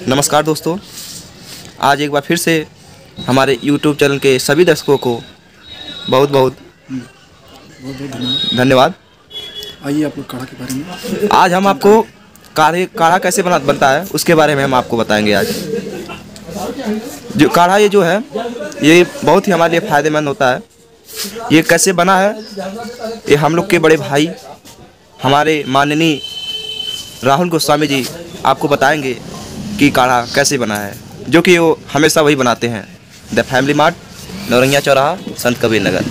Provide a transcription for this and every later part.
नमस्कार दोस्तों, आज एक बार फिर से हमारे YouTube चैनल के सभी दर्शकों को बहुत बहुत धन्यवाद। आइए आप लोग काढ़ा के बारे में। आज हम आपको काढ़ा कैसे बनता है उसके बारे में हम आपको बताएंगे। आज जो काढ़ा ये जो है ये बहुत ही हमारे लिए फ़ायदेमंद होता है। ये कैसे बना है ये हम लोग के बड़े भाई हमारे माननीय राहुल गोस्वामी जी आपको बताएंगे कि काढ़ा कैसे बना है, जो कि वो हमेशा वही बनाते हैं। द फैमिली मार्ट, नौरंगिया चौराहा, संत कबीर नगर।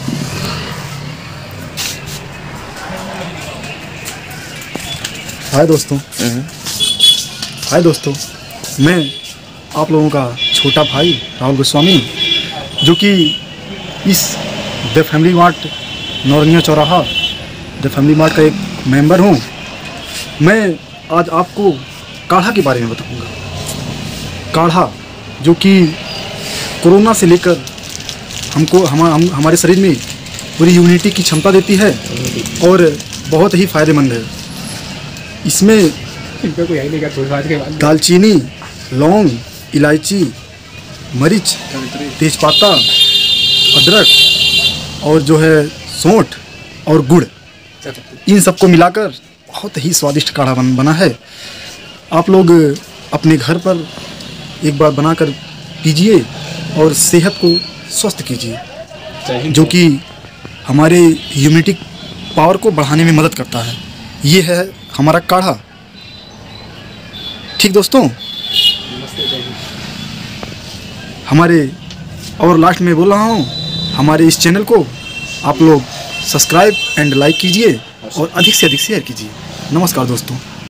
हाय दोस्तों, मैं आप लोगों का छोटा भाई राहुल गोस्वामी, जो कि इस द फैमिली मार्ट नौरंगिया चौराहा द फैमिली मार्ट का एक मेंबर हूँ। मैं आज आपको काढ़ा के बारे में बताऊंगा। काढ़ा जो कि कोरोना से लेकर हमको हमारे शरीर में पूरी इम्यूनिटी की क्षमता देती है और बहुत ही फ़ायदेमंद है। इसमें दालचीनी, लौंग, इलायची, मरीच, तेजपत्ता, अदरक और जो है सौंठ और गुड़, इन सबको मिलाकर बहुत ही स्वादिष्ट काढ़ा बना है। आप लोग अपने घर पर एक बार बनाकर पीजिए और सेहत को स्वस्थ कीजिए, जो कि हमारे इम्यूनिटी पावर को बढ़ाने में मदद करता है। ये है हमारा काढ़ा। ठीक दोस्तों, हमारे और लास्ट में बोल रहा हूँ, हमारे इस चैनल को आप लोग सब्सक्राइब एंड लाइक कीजिए और अधिक से अधिक शेयर कीजिए। नमस्कार दोस्तों।